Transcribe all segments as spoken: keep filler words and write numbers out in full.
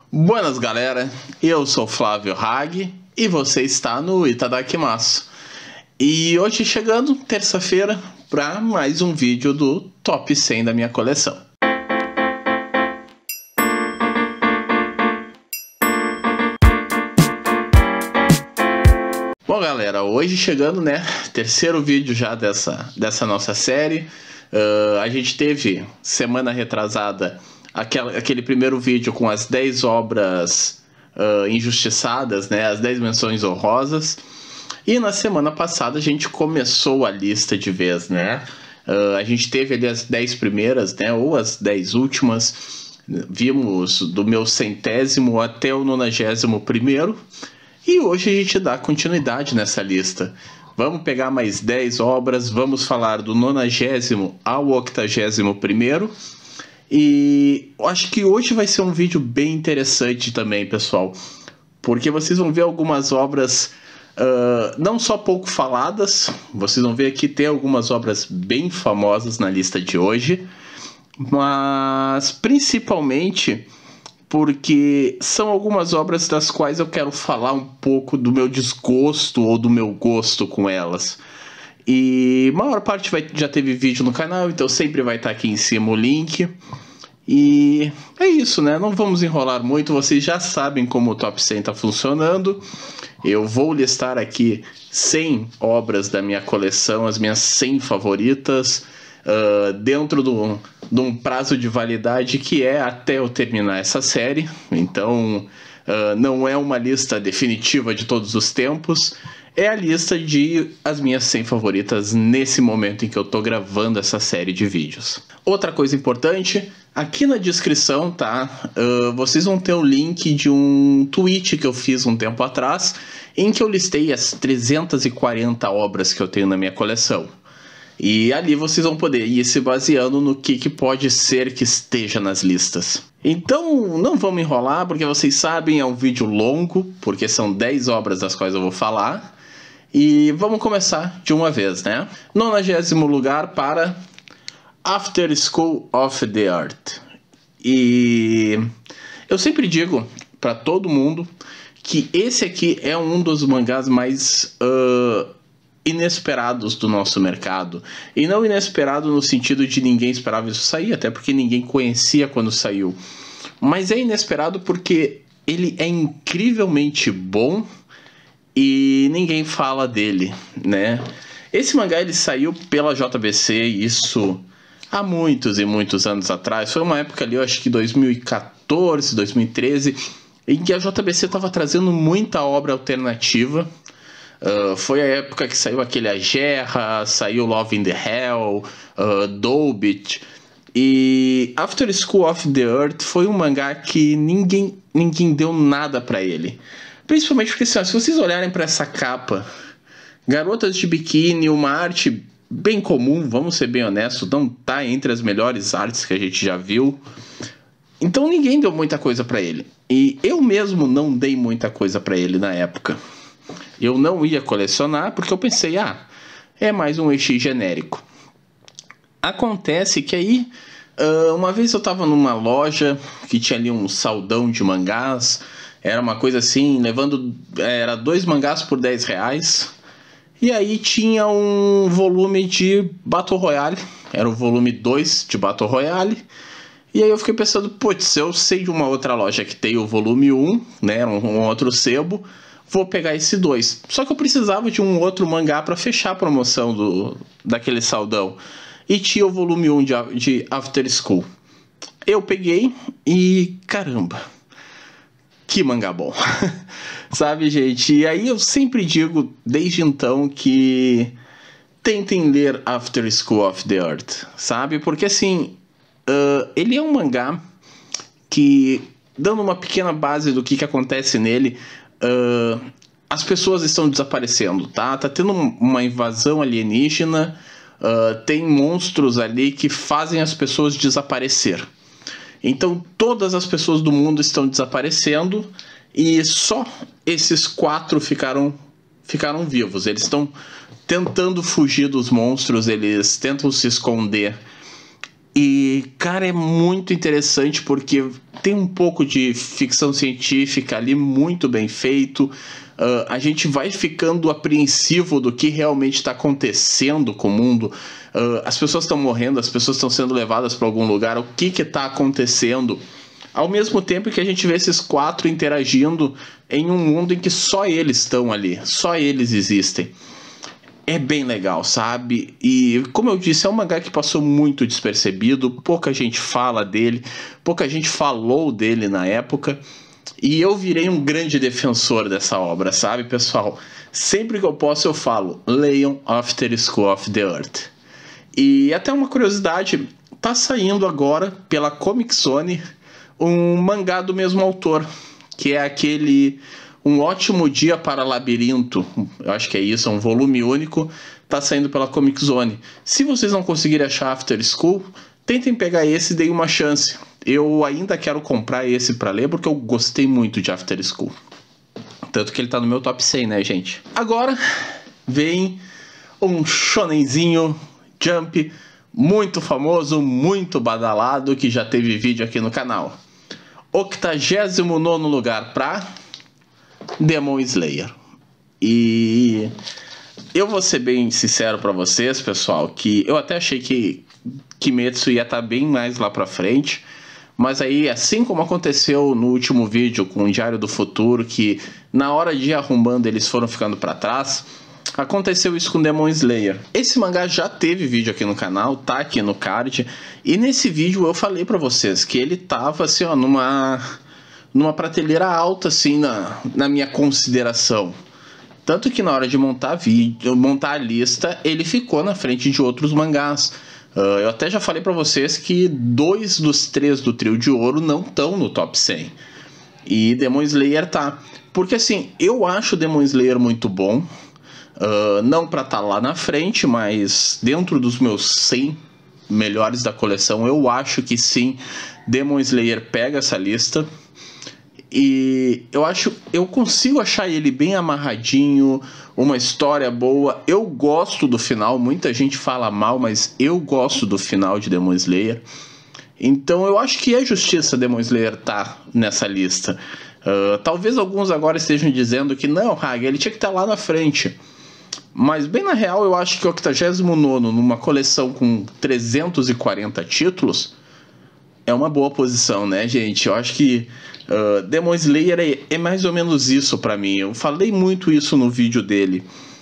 Buenas galera, eu sou Flávio Hag e você está no Itadakimasu. E hoje chegando, terça-feira, para mais um vídeo do Top cem da minha coleção. Bom galera, hoje chegando, né, terceiro vídeo já dessa, dessa nossa série. Uh, a gente teve, semana retrasada, aquela, aquele primeiro vídeo com as dez obras uh, injustiçadas, né, as dez menções honrosas. E na semana passada a gente começou a lista de vez, né? Uh, a gente teve ali as dez primeiras, né, ou as dez últimas. Vimos do meu centésimo até o nonagésimo primeiro. E hoje a gente dá continuidade nessa lista. Vamos pegar mais dez obras, vamos falar do nonagésimo ao octagésimo primeiro. E eu acho que hoje vai ser um vídeo bem interessante também, pessoal. Porque vocês vão ver algumas obras uh, não só pouco faladas. Vocês vão ver aqui tem algumas obras bem famosas na lista de hoje. Mas principalmente porque são algumas obras das quais eu quero falar um pouco do meu desgosto ou do meu gosto com elas. E a maior parte vai, já teve vídeo no canal, então sempre vai estar aqui em cima o link. E é isso, né? Não vamos enrolar muito, vocês já sabem como o Top cem está funcionando. Eu vou listar aqui cem obras da minha coleção, as minhas cem favoritas, uh, dentro do... de um prazo de validade que é até eu terminar essa série. Então uh, não é uma lista definitiva de todos os tempos, é a lista de as minhas cem favoritas nesse momento em que eu tô gravando essa série de vídeos. Outra coisa importante, aqui na descrição, tá? Uh, vocês vão ter o link de um tweet que eu fiz um tempo atrás, em que eu listei as trezentas e quarenta obras que eu tenho na minha coleção. E ali vocês vão poder ir se baseando no que, que pode ser que esteja nas listas. Então não vamos enrolar, porque vocês sabem, é um vídeo longo, porque são dez obras das quais eu vou falar. E vamos começar de uma vez, né? nonagésimo lugar para After School of the Earth. E eu sempre digo para todo mundo que esse aqui é um dos mangás mais... Uh, inesperados do nosso mercado. E não inesperado no sentido de ninguém esperava isso sair, até porque ninguém conhecia quando saiu. Mas é inesperado porque ele é incrivelmente bom e ninguém fala dele, né? Esse mangá ele saiu pela J B C, isso há muitos e muitos anos atrás. Foi uma época ali, eu acho que dois mil e quatorze, dois mil e treze, em que a J B C estava trazendo muita obra alternativa. Uh, foi a época que saiu aquele A Gerra, saiu Love in the Hell, uh, Dobit. E After School of the Earth foi um mangá que ninguém, ninguém deu nada pra ele. Principalmente porque, assim, ó, se vocês olharem pra essa capa, garotas de biquíni, uma arte bem comum, vamos ser bem honestos, não tá entre as melhores artes que a gente já viu. Então ninguém deu muita coisa pra ele. E eu mesmo não dei muita coisa pra ele na época. Eu não ia colecionar porque eu pensei, ah, é mais um Eishi genérico. Acontece que aí, uma vez eu tava numa loja que tinha ali um saldão de mangás, era uma coisa assim, levando, era dois mangás por dez reais, e aí tinha um volume de Battle Royale, era o volume dois de Battle Royale, e aí eu fiquei pensando, putz, eu sei de uma outra loja que tem o volume um, né, um, um outro sebo, vou pegar esse dois. Só que eu precisava de um outro mangá para fechar a promoção do, daquele saldão. E tinha o volume um de, de After School. Eu peguei e caramba, que mangá bom. Sabe, gente? E aí eu sempre digo, desde então, que tentem ler After School of the Earth, sabe? Porque assim, uh, ele é um mangá que, dando uma pequena base do que, que acontece nele, Uh, as pessoas estão desaparecendo, tá? Tá tendo uma invasão alienígena, uh, tem monstros ali que fazem as pessoas desaparecer. Então todas as pessoas do mundo estão desaparecendo e só esses quatro ficaram, ficaram vivos. Eles estão tentando fugir dos monstros, eles tentam se esconder. E, cara, é muito interessante porque tem um pouco de ficção científica ali muito bem feito. Uh, a gente vai ficando apreensivo do que realmente está acontecendo com o mundo. Uh, as pessoas estão morrendo, as pessoas estão sendo levadas para algum lugar. O que está acontecendo? Ao mesmo tempo que a gente vê esses quatro interagindo em um mundo em que só eles estão ali, só eles existem. É bem legal, sabe? E, como eu disse, é um mangá que passou muito despercebido, pouca gente fala dele, pouca gente falou dele na época, e eu virei um grande defensor dessa obra, sabe, pessoal? Sempre que eu posso eu falo, leiam After School of the Earth. E até uma curiosidade, tá saindo agora pela Comic Zone um mangá do mesmo autor, que é aquele Um Ótimo Dia para Labirinto, eu acho que é isso, é um volume único, tá saindo pela Comic Zone. Se vocês não conseguirem achar After School, tentem pegar esse e deem uma chance. Eu ainda quero comprar esse para ler, porque eu gostei muito de After School. Tanto que ele tá no meu top cem, né, gente? Agora vem um shonenzinho Jump muito famoso, muito badalado, que já teve vídeo aqui no canal. octagésimo nono lugar para Demon Slayer. E eu vou ser bem sincero pra vocês, pessoal, que eu até achei que Kimetsu ia estar bem mais lá pra frente, mas aí, assim como aconteceu no último vídeo com o Diário do Futuro, que na hora de ir arrumando eles foram ficando pra trás, aconteceu isso com Demon Slayer. Esse mangá já teve vídeo aqui no canal, tá aqui no card, e nesse vídeo eu falei pra vocês que ele tava assim, ó, numa... numa prateleira alta, assim, na, na minha consideração. Tanto que na hora de montar vídeo, montar a lista, ele ficou na frente de outros mangás. Uh, eu até já falei pra vocês que dois dos três do trio de ouro não estão no top cem. E Demon Slayer tá. Porque assim, eu acho Demon Slayer muito bom. Uh, não pra estar tá lá na frente, mas dentro dos meus cem melhores da coleção, eu acho que sim, Demon Slayer pega essa lista. E eu acho, eu consigo achar ele bem amarradinho, uma história boa. Eu gosto do final, muita gente fala mal, mas eu gosto do final de Demon Slayer. Então eu acho que é justiça Demon Slayer estar nessa lista. Uh, talvez alguns agora estejam dizendo que não, Hag, ele tinha que estar lá na frente. Mas bem na real eu acho que o octagésimo nono numa coleção com trezentos e quarenta títulos é uma boa posição, né, gente? Eu acho que uh, Demon Slayer é, é mais ou menos isso pra mim. Eu falei muito isso no vídeo dele,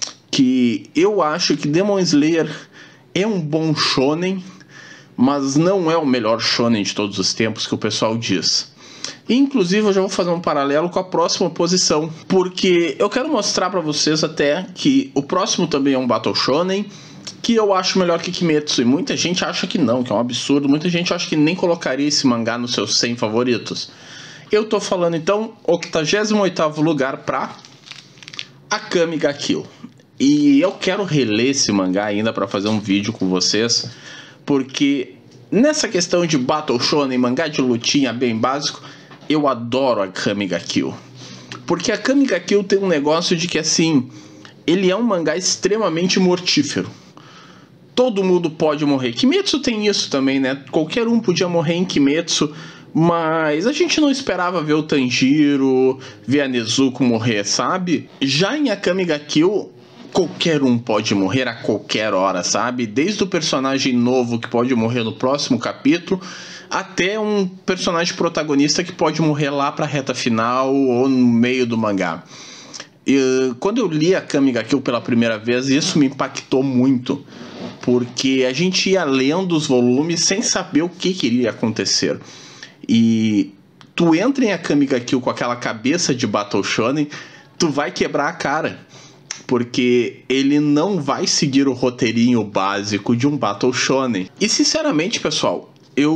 que eu acho que Demon Slayer é um bom shonen, mas não é o melhor shonen de todos os tempos que o pessoal diz. Inclusive eu já vou fazer um paralelo com a próxima posição, porque eu quero mostrar pra vocês até que o próximo também é um Battle Shonen, que eu acho melhor que Kimetsu, e muita gente acha que não, que é um absurdo. Muita gente acha que nem colocaria esse mangá nos seus cem favoritos. Eu tô falando então octagésimo oitavo lugar pra Akame ga Kill. E eu quero reler esse mangá ainda pra fazer um vídeo com vocês, porque nessa questão de Battle Shonen, mangá de lutinha bem básico, eu adoro Akame ga Kill. Porque Akame ga Kill tem um negócio de que assim, ele é um mangá extremamente mortífero. Todo mundo pode morrer. Kimetsu tem isso também, né? Qualquer um podia morrer em Kimetsu, mas a gente não esperava ver o Tanjiro, ver a Nezuko morrer, sabe? Já em Akame ga Kill, qualquer um pode morrer a qualquer hora, sabe? Desde o personagem novo que pode morrer no próximo capítulo, até um personagem protagonista que pode morrer lá pra reta final ou no meio do mangá. E, quando eu li Akame ga Kill pela primeira vez, isso me impactou muito, porque a gente ia lendo os volumes sem saber o que, que iria acontecer. E tu entra em Akame ga Kill com aquela cabeça de Battle Shonen, tu vai quebrar a cara, porque ele não vai seguir o roteirinho básico de um Battle Shonen. E sinceramente, pessoal,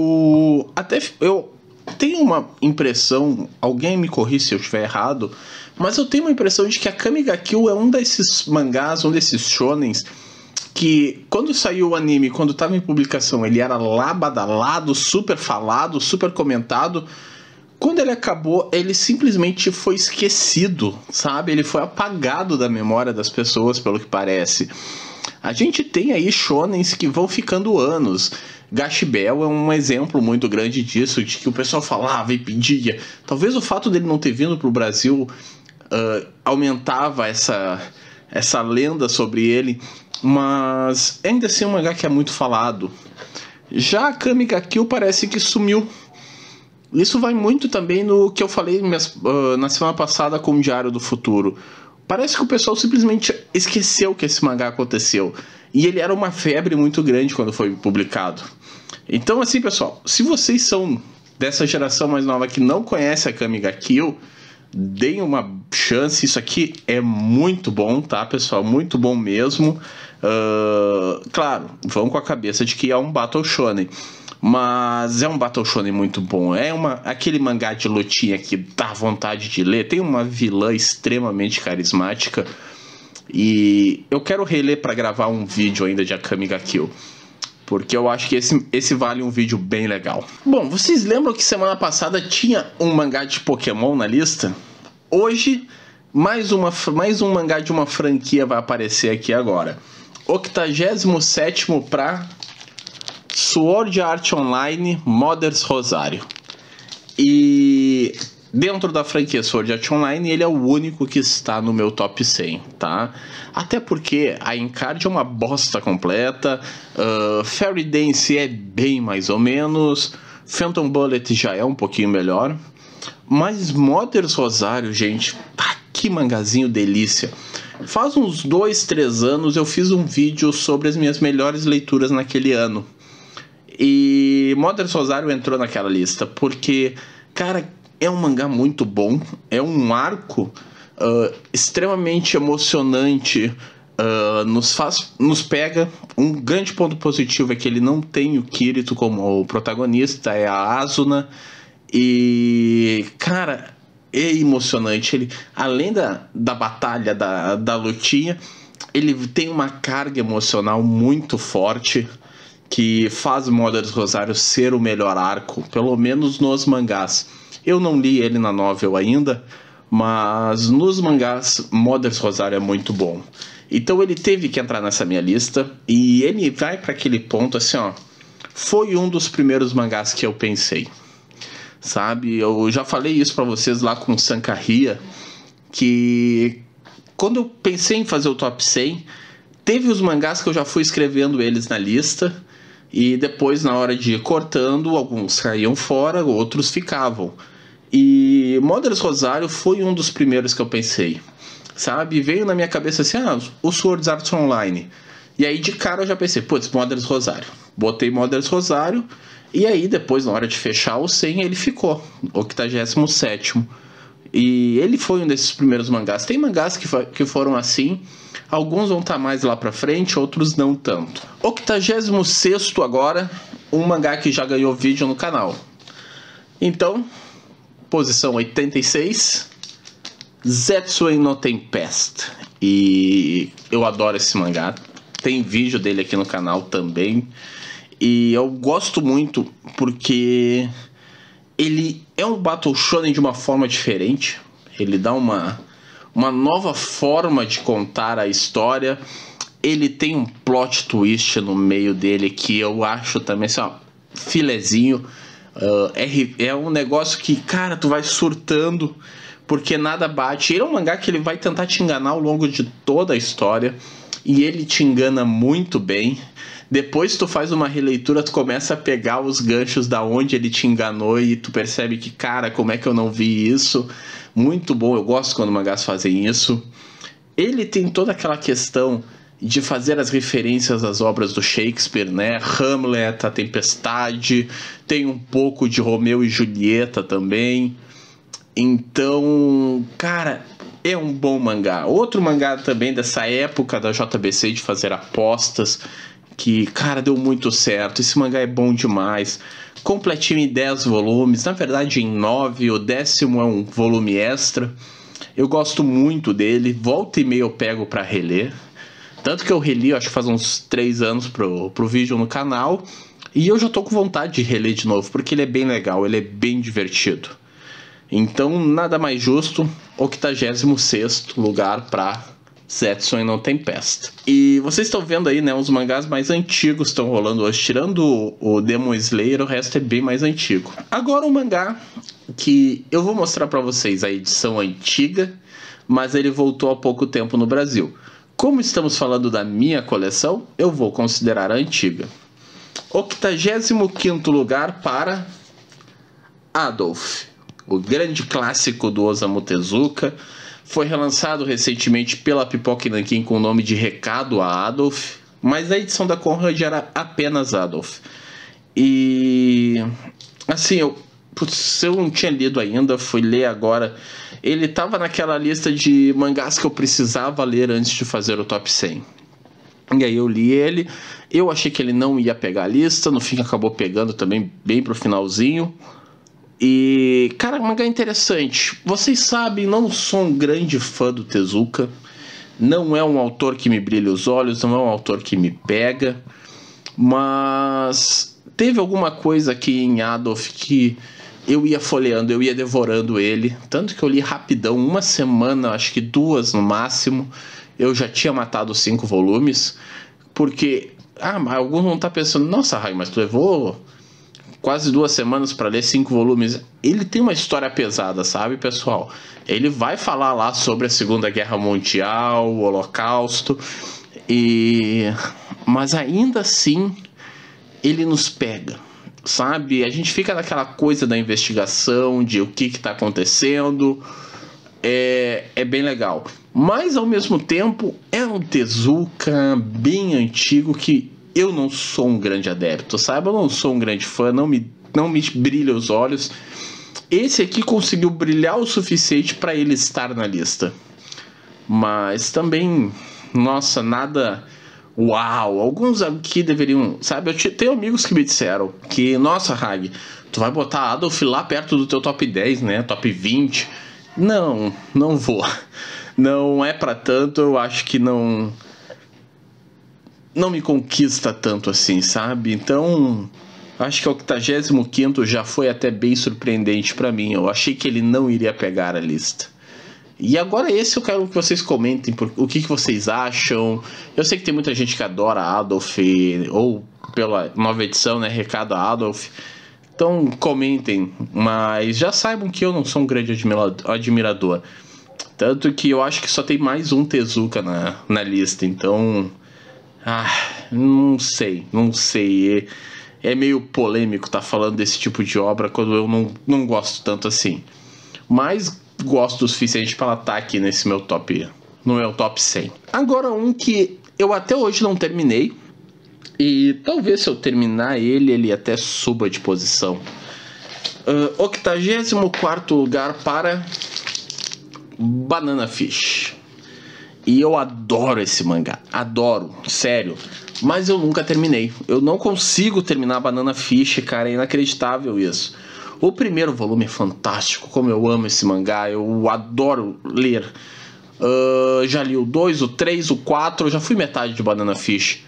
eu até eu tenho uma impressão, alguém me corrija se eu estiver errado, mas eu tenho uma impressão de que Akame ga Kill é um desses mangás, um desses shonens, que quando saiu o anime, quando estava em publicação, ele era lá badalado, super falado, super comentado. Quando ele acabou, ele simplesmente foi esquecido, sabe? Ele foi apagado da memória das pessoas, pelo que parece. A gente tem aí shonens que vão ficando anos. Gash Bell é um exemplo muito grande disso, de que o pessoal falava e pedia. Talvez o fato dele não ter vindo para o Brasil uh, aumentava essa, essa lenda sobre ele, mas ainda assim é um mangá que é muito falado. Já a Akame ga Kill parece que sumiu. Isso vai muito também no que eu falei uh, na semana passada com o Diário do Futuro. Parece que o pessoal simplesmente esqueceu que esse mangá aconteceu. E ele era uma febre muito grande quando foi publicado. Então, assim, pessoal, se vocês são dessa geração mais nova que não conhece a Akame ga Kill, deem uma chance. Isso aqui é muito bom, tá, pessoal? Muito bom mesmo. Uh, claro, vão com a cabeça de que é um Battle Shonen. Mas é um Battle Shonen muito bom. É uma, aquele mangá de lutinha que dá vontade de ler. Tem uma vilã extremamente carismática. E eu quero reler para gravar um vídeo ainda de Akame ga Kill, porque eu acho que esse, esse vale um vídeo bem legal. Bom, vocês lembram que semana passada tinha um mangá de Pokémon na lista? Hoje, mais, uma, mais um mangá de uma franquia vai aparecer aqui agora. oitagésimo sétimo para Sword Art Online Mother's Rosário. E dentro da franquia Sword Art Online, ele é o único que está no meu top cem, tá? Até porque a Encard é uma bosta completa, uh, Fairy Dance é bem mais ou menos, Phantom Bullet já é um pouquinho melhor, mas Mother's Rosário, gente, ah, que mangazinho delícia. Faz uns dois, três anos eu fiz um vídeo sobre as minhas melhores leituras naquele ano. E Mother's Rosário entrou naquela lista, porque, cara, é um mangá muito bom, é um arco uh, extremamente emocionante, uh, nos faz, nos pega. Um grande ponto positivo é que ele não tem o Kirito como o protagonista, é a Asuna, e, cara, é emocionante. Ele, além da, da batalha, da, da lutinha, ele tem uma carga emocional muito forte, que faz Mother's Rosário ser o melhor arco, pelo menos nos mangás. Eu não li ele na novel ainda, mas nos mangás Mother's Rosário é muito bom. Então ele teve que entrar nessa minha lista, e ele vai para aquele ponto assim, ó, foi um dos primeiros mangás que eu pensei, sabe? Eu já falei isso para vocês lá com Sankahia, que quando eu pensei em fazer o top cem, teve os mangás que eu já fui escrevendo eles na lista, e depois, na hora de ir cortando, alguns caíam fora, outros ficavam. E Mother's Rosário foi um dos primeiros que eu pensei, sabe? Veio na minha cabeça assim, ah, o Sword Art Online. E aí de cara eu já pensei, putz, Mother's Rosário. Botei Mother's Rosário, e aí depois, na hora de fechar o cem, ele ficou, oitagésimo sétimo. E ele foi um desses primeiros mangás. Tem mangás que, que foram assim, alguns vão estar mais lá pra frente, outros não tanto. oitagésimo sexto agora, um mangá que já ganhou vídeo no canal. Então, posição oitenta e seis, Zetsuen no Tempest. E eu adoro esse mangá, tem vídeo dele aqui no canal também. E eu gosto muito porque ele é um Battle Shonen de uma forma diferente. Ele dá uma, uma nova forma de contar a história. Ele tem um plot twist no meio dele que eu acho também assim, ó, filezinho. Uh, é, é um negócio que, cara, tu vai surtando porque nada bate. Ele é um mangá que ele vai tentar te enganar ao longo de toda a história, e ele te engana muito bem. Depois tu faz uma releitura, tu começa a pegar os ganchos da onde ele te enganou e tu percebe que, cara, como é que eu não vi isso? Muito bom, eu gosto quando mangás fazem isso. Ele tem toda aquela questão de fazer as referências às obras do Shakespeare, né? Hamlet, A Tempestade, tem um pouco de Romeu e Julieta também. Então, cara, é um bom mangá. Outro mangá também dessa época da J B C de fazer apostas, que, cara, deu muito certo. Esse mangá é bom demais. Completinho em dez volumes, na verdade em nove, o décimo é um volume extra. Eu gosto muito dele, volta e meia eu pego pra reler. Tanto que eu reli, acho que faz uns três anos pro, pro vídeo no canal, e eu já tô com vontade de reler de novo, porque ele é bem legal, ele é bem divertido. Então, nada mais justo, oitagésimo sexto lugar pra Zetsu e No Tempesta. E vocês estão vendo aí, né, os mangás mais antigos estão rolando hoje. Tirando o, o Demon Slayer, o resto é bem mais antigo. Agora um mangá que eu vou mostrar pra vocês a edição antiga, mas ele voltou há pouco tempo no Brasil. Como estamos falando da minha coleção, eu vou considerar a antiga. oitagésimo quinto lugar para Adolf, o grande clássico do Osamu Tezuka. Foi relançado recentemente pela Pipoca e Nanquim com o nome de Recado a Adolf, mas a edição da Conrad era apenas Adolf. E assim, eu, putz, eu não tinha lido ainda, fui ler agora. Ele estava naquela lista de mangás que eu precisava ler antes de fazer o top cem. E aí eu li ele, eu achei que ele não ia pegar a lista, no fim acabou pegando também bem pro finalzinho. E, cara, mangá interessante. Vocês sabem, não sou um grande fã do Tezuka. Não é um autor que me brilha os olhos, não é um autor que me pega. Mas teve alguma coisa aqui em Adolf que eu ia folheando, eu ia devorando ele. Tanto que eu li rapidão, uma semana, acho que duas no máximo. Eu já tinha matado cinco volumes. Porque, ah, alguns vão estar pensando, nossa, Rai, mas tu levou quase duas semanas para ler cinco volumes. Ele tem uma história pesada, sabe, pessoal? Ele vai falar lá sobre a Segunda Guerra Mundial, o Holocausto, e mas ainda assim ele nos pega, sabe? A gente fica naquela coisa da investigação, de o que está acontecendo. É, é bem legal. Mas ao mesmo tempo é um Tezuka bem antigo que eu não sou um grande adepto, sabe? Eu não sou um grande fã, não me, não me brilha os olhos. Esse aqui conseguiu brilhar o suficiente para ele estar na lista. Mas também, nossa, nada uau. Alguns aqui deveriam, sabe? Eu tenho amigos que me disseram que, nossa, Hag, tu vai botar Adolf lá perto do teu top dez, né? Top vinte. Não, não vou. Não é para tanto, eu acho que não... não me conquista tanto assim, sabe? Então, acho que o oitagésimo quinto já foi até bem surpreendente pra mim. Eu achei que ele não iria pegar a lista. E agora esse eu quero que vocês comentem por, o que, que vocês acham. Eu sei que tem muita gente que adora Adolf, ou pela nova edição, né, Recado a Adolf. Então comentem, mas já saibam que eu não sou um grande admirador. Tanto que eu acho que só tem mais um Tezuka na, na lista, então... Ah, não sei, não sei. É, é meio polêmico estar tá falando desse tipo de obra quando eu não, não gosto tanto assim. Mas gosto o suficiente para ela estar aqui nesse meu top, no meu top cem. Agora um que eu até hoje não terminei. E talvez se eu terminar ele, ele até suba de posição. Uh, oitagésimo quarto lugar para Banana Fish. E eu adoro esse mangá, adoro, sério. Mas eu nunca terminei. Eu não consigo terminar Banana Fish, cara, é inacreditável isso. O primeiro volume é fantástico, como eu amo esse mangá, eu adoro ler. Uh, já li o dois, o três, o quatro, já fui metade de Banana Fish.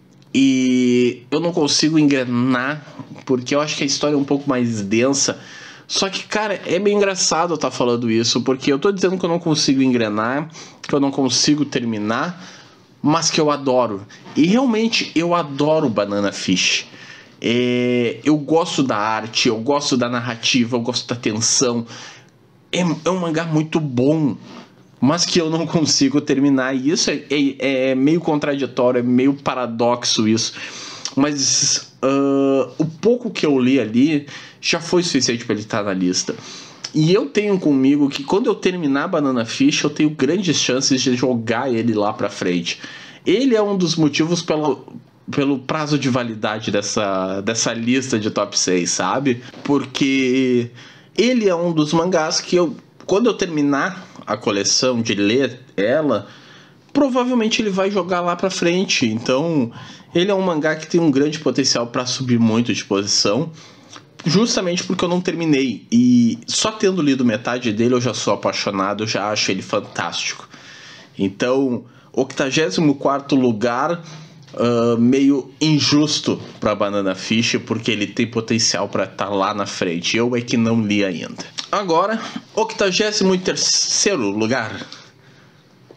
E eu não consigo engrenar, porque eu acho que a história é um pouco mais densa. Só que, cara, é meio engraçado eu estar falando isso, porque eu tô dizendo que eu não consigo engrenar, que eu não consigo terminar, mas que eu adoro. E realmente eu adoro Banana Fish. É, eu gosto da arte, eu gosto da narrativa, eu gosto da tensão. É, é um mangá muito bom, mas que eu não consigo terminar. E isso é, é, é meio contraditório, é meio paradoxo isso. Mas uh, o pouco que eu li ali já foi suficiente para ele estar na lista. E eu tenho comigo que quando eu terminar Banana Fish, eu tenho grandes chances de jogar ele lá pra frente. Ele é um dos motivos pelo, pelo prazo de validade dessa, dessa lista de top seis, sabe? Porque ele é um dos mangás que eu, quando eu terminar a coleção de ler ela, provavelmente ele vai jogar lá pra frente. Então, ele é um mangá que tem um grande potencial para subir muito de posição, justamente porque eu não terminei. E só tendo lido metade dele eu já sou apaixonado, eu já acho ele fantástico. Então, oitagésimo quarto lugar, uh, meio injusto para Banana Fish, porque ele tem potencial para estar lá na frente. Eu é que não li ainda. Agora, oitagésimo terceiro lugar,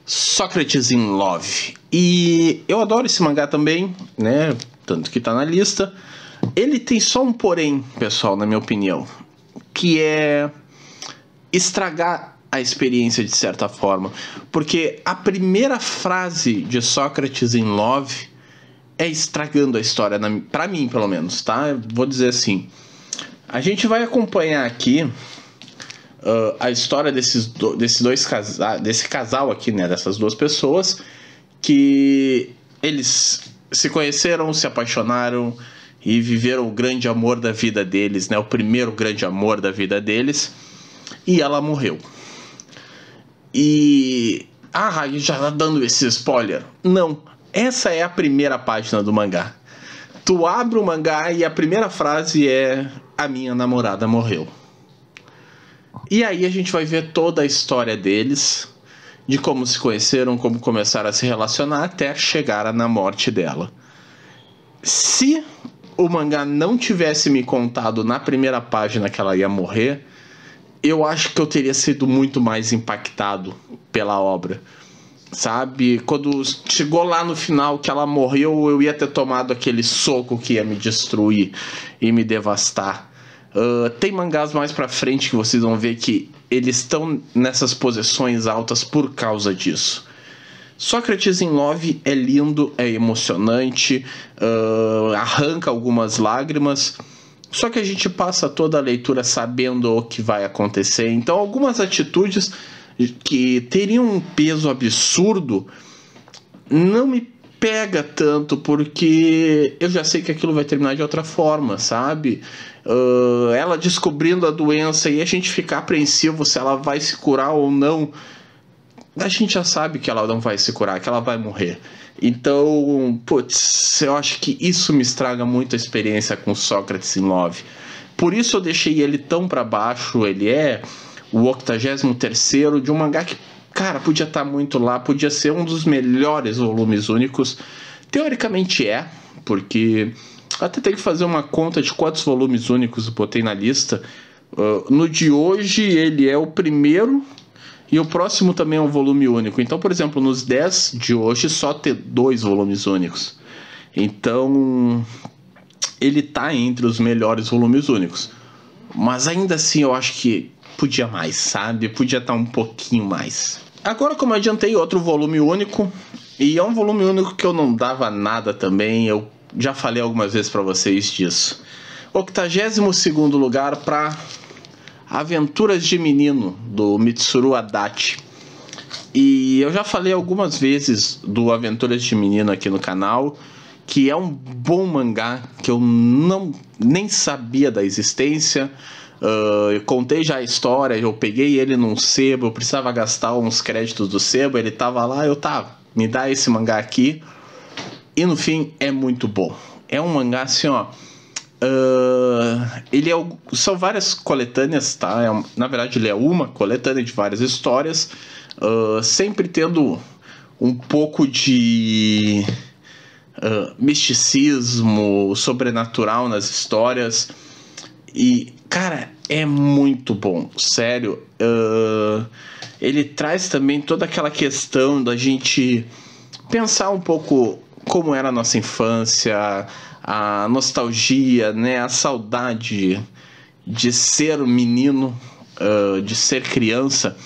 Socrates in Love. E eu adoro esse mangá também, né? Tanto que tá na lista. Ele tem só um porém, pessoal, na minha opinião, que é estragar a experiência de certa forma. Porque a primeira frase de Socrates in Love é estragando a história, pra mim, pelo menos, tá? Eu vou dizer assim. A gente vai acompanhar aqui uh, a história desses, do, desses dois casais, desse casal aqui, né? Dessas duas pessoas que eles se conheceram, se apaixonaram e viveram o grande amor da vida deles, né? O primeiro grande amor da vida deles. E ela morreu. E... Ah, já tá dando esse spoiler. Não, essa é a primeira página do mangá. Tu abre o mangá e a primeira frase é: a minha namorada morreu. E aí a gente vai ver toda a história deles, de como se conheceram, como começaram a se relacionar, até chegar na morte dela. Se o mangá não tivesse me contado na primeira página que ela ia morrer, eu acho que eu teria sido muito mais impactado pela obra, sabe? Quando chegou lá no final que ela morreu, eu ia ter tomado aquele soco que ia me destruir e me devastar. Uh, tem mangás mais pra frente que vocês vão ver que eles estão nessas posições altas por causa disso. Socrates in Love é lindo, é emocionante, uh, arranca algumas lágrimas. Só que a gente passa toda a leitura sabendo o que vai acontecer. Então algumas atitudes que teriam um peso absurdo não me pega tanto, porque eu já sei que aquilo vai terminar de outra forma, sabe? Uh, ela descobrindo a doença e a gente ficar apreensivo se ela vai se curar ou não. A gente já sabe que ela não vai se curar, que ela vai morrer. Então, putz, eu acho que isso me estraga muito a experiência com Socrates in Love. Por isso eu deixei ele tão pra baixo. Ele é o octagésimo terceiro de um mangá que, cara, podia estar muito lá, podia ser um dos melhores volumes únicos. Teoricamente é, porque até tem que fazer uma conta de quantos volumes únicos eu botei na lista. Uh, no de hoje ele é o primeiro e o próximo também é um volume único. Então, por exemplo, nos dez de hoje só ter dois volumes únicos. Então, ele tá entre os melhores volumes únicos. Mas ainda assim eu acho que podia mais, sabe? Podia estar um pouquinho mais. Agora, como eu adiantei, outro volume único. E é um volume único que eu não dava nada também. Eu já falei algumas vezes pra vocês disso. octagésimo segundo lugar para Aventuras de Menino, do Mitsuru Adachi. E eu já falei algumas vezes do Aventuras de Menino aqui no canal, que é um bom mangá que eu não nem sabia da existência. Uh, eu contei já a história, eu peguei ele num sebo, eu precisava gastar uns créditos do sebo, ele tava lá, eu tá, me dá esse mangá aqui. E no fim é muito bom. É um mangá assim, ó. Uh, ele é, são várias coletâneas, tá? É, na verdade ele é uma coletânea de várias histórias, uh, sempre tendo um pouco de uh, misticismo, sobrenatural nas histórias. E, cara, é muito bom, sério. Uh, ele traz também toda aquela questão da gente pensar um pouco como era a nossa infância, a nostalgia, né, a saudade de ser menino, uh, de ser criança.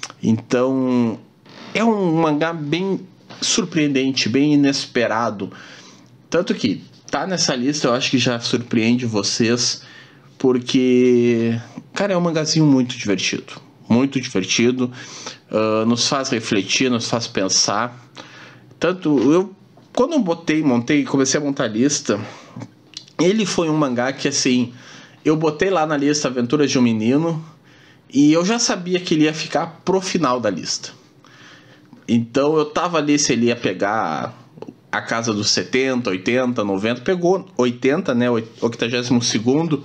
Então é um mangá bem surpreendente, bem inesperado, tanto que tá nessa lista. Eu acho que já surpreende vocês, porque, cara, é um mangazinho muito divertido, muito divertido, uh, nos faz refletir, nos faz pensar. Tanto eu, quando eu botei, montei, comecei a montar a lista, ele foi um mangá que, assim, eu botei lá na lista Aventuras de um Menino e eu já sabia que ele ia ficar pro final da lista. Então eu tava ali se ele ia pegar a casa dos setenta, oitenta, noventa, pegou oitenta, né, octagésimo segundo,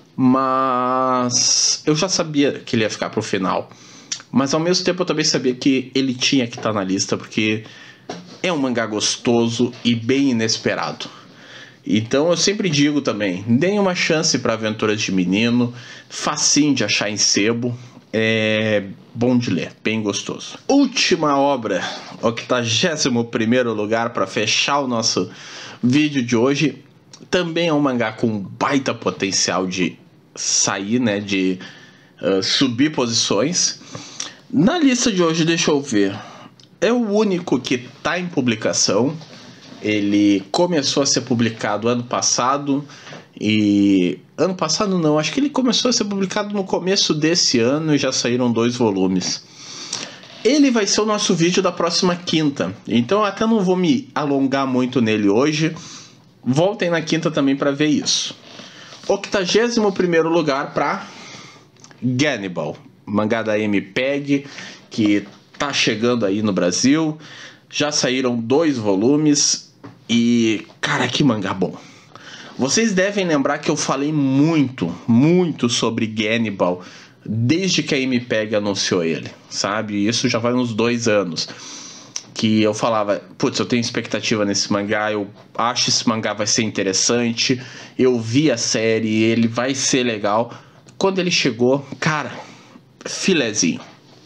mas eu já sabia que ele ia ficar pro final. Mas ao mesmo tempo eu também sabia que ele tinha que estar na lista, porque é um mangá gostoso e bem inesperado. Então eu sempre digo também, deem uma chance para Aventuras de Menino, facinho de achar em sebo. é bom de ler, bem gostoso. Última obra, octagésimo primeiro lugar para fechar o nosso vídeo de hoje. Também é um mangá com baita potencial de sair, né, de uh, subir posições. Na lista de hoje, deixa eu ver, é o único que está em publicação. Ele começou a ser publicado ano passado e... Ano passado não, acho que ele começou a ser publicado no começo desse ano e já saíram dois volumes. Ele vai ser o nosso vídeo da próxima quinta, então eu até não vou me alongar muito nele hoje. Voltem na quinta também para ver isso. octagésimo primeiro lugar para Gannibal, mangá da M P E G, que tá chegando aí no Brasil. Já saíram dois volumes e, cara, que mangá bom. Vocês devem lembrar que eu falei muito, muito sobre Gannibal desde que a M P E G anunciou ele, sabe? Isso já vai uns dois anos. Que eu falava, putz, eu tenho expectativa nesse mangá, eu acho esse mangá vai ser interessante, eu vi a série, ele vai ser legal. Quando ele chegou, cara, filezinho.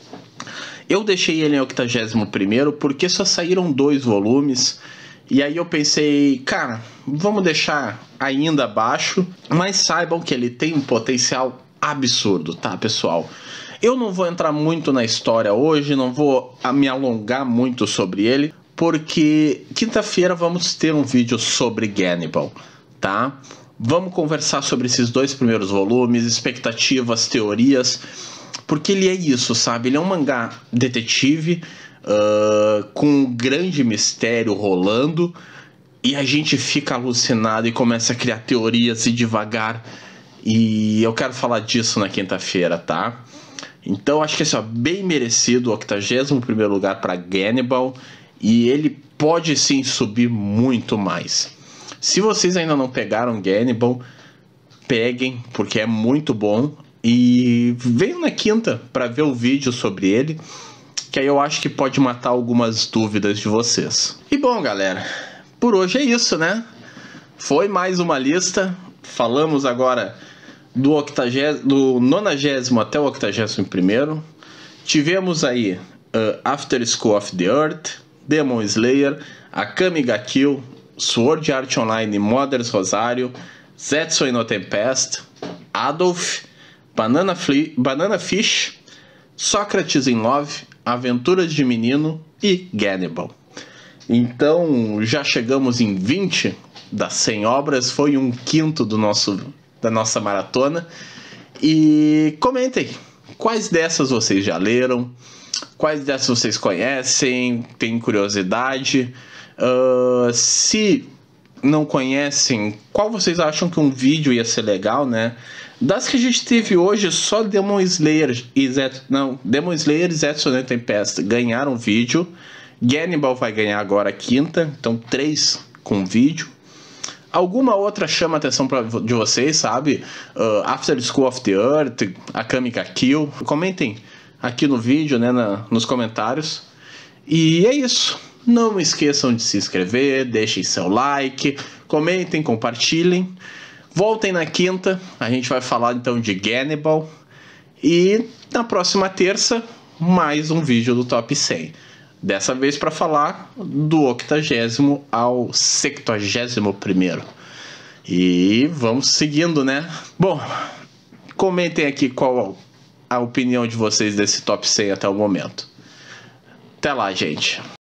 Eu deixei ele em octagésimo primeiro porque só saíram dois volumes. E aí eu pensei, cara, vamos deixar ainda abaixo, mas saibam que ele tem um potencial absurdo, tá, pessoal? Eu não vou entrar muito na história hoje, não vou me alongar muito sobre ele, porque quinta-feira vamos ter um vídeo sobre Gannibal, tá? Vamos conversar sobre esses dois primeiros volumes, expectativas, teorias, porque ele é isso, sabe? Ele é um mangá detetive, Uh, com um grande mistério rolando, e a gente fica alucinado e começa a criar teorias e devagar, e eu quero falar disso na quinta-feira, tá? Então acho que é bem merecido o octagésimo primeiro lugar para Gannibal, e ele pode sim subir muito mais. Se vocês ainda não pegaram Gannibal, peguem, porque é muito bom, e venham na quinta para ver o vídeo sobre ele, que aí eu acho que pode matar algumas dúvidas de vocês. E bom, galera, por hoje é isso, né? Foi mais uma lista. Falamos agora do, octagésimo, do nonagésimo até o octagésimo primeiro. Tivemos aí uh, After School of the Earth, Demon Slayer, Akame ga Kill, Sword Art Online Mother's Rosário, Zetsu no Tempest, Adolf, Banana, Banana Fish, Sócrates in Love, Aventuras de Menino e Gannibal. Então já chegamos em vinte das cem obras, foi um quinto do nosso, da nossa maratona. E comentem quais dessas vocês já leram, quais dessas vocês conhecem, têm curiosidade. Uh, se não conhecem, qual vocês acham que um vídeo ia ser legal, né? Das que a gente teve hoje, só Demon Slayer e Zetsu, não, Demon Slayer e Zetsu no Tempest ganharam vídeo. Gannibal vai ganhar agora a quinta, então três com vídeo. Alguma outra chama a atenção pra, de vocês, sabe? Uh, After School of the Earth, Akame ga Kill. Comentem aqui no vídeo, né, na, nos comentários. E é isso. Não esqueçam de se inscrever, deixem seu like, comentem, compartilhem. Voltem na quinta, a gente vai falar então de Gannibal. E na próxima terça, mais um vídeo do Top cem. Dessa vez para falar do octagésimo ao sexagésimo primeiro. E vamos seguindo, né? Bom, comentem aqui qual a opinião de vocês desse Top cem até o momento. Até lá, gente.